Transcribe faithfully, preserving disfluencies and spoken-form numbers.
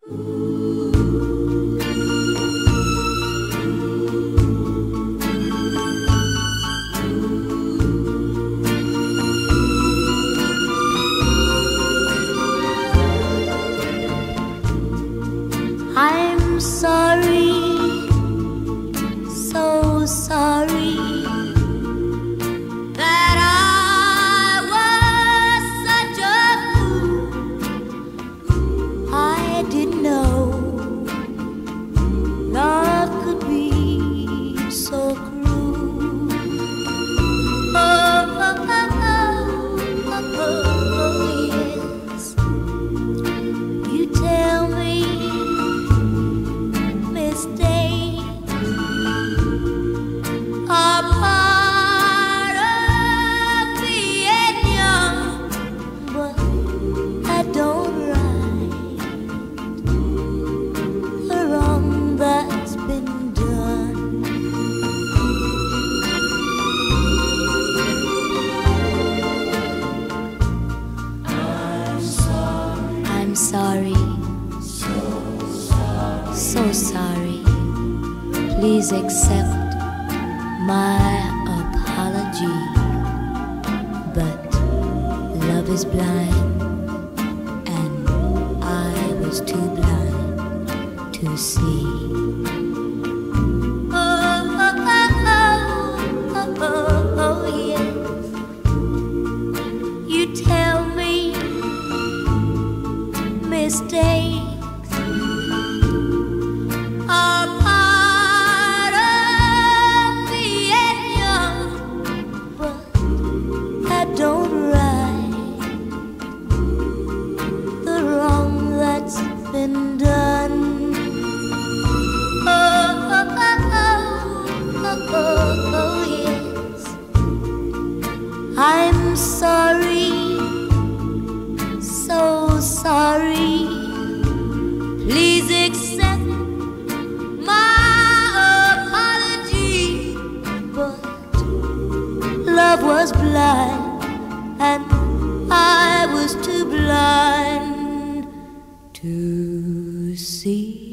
I'm sorry, so sorry that I was such a fool. I didn't know love could be so cruel. Oh, oh, oh, oh, oh, oh, yes. You tell me mistakes are part of being young, but I don't right the wrong that's been done. I'm sorry, I'm sorry, so sorry. Please accept my apology. But love is blind, and I was too blind to see. Oh, oh, oh, oh, oh, oh, yes. You tell me mistakes are part of being young, but I don't right the wrong that's been done. Oh, oh, oh, oh, oh, oh, yes. I'm sorry, so sorry. Please accept my apology. But love was blind, and I was too blind to see.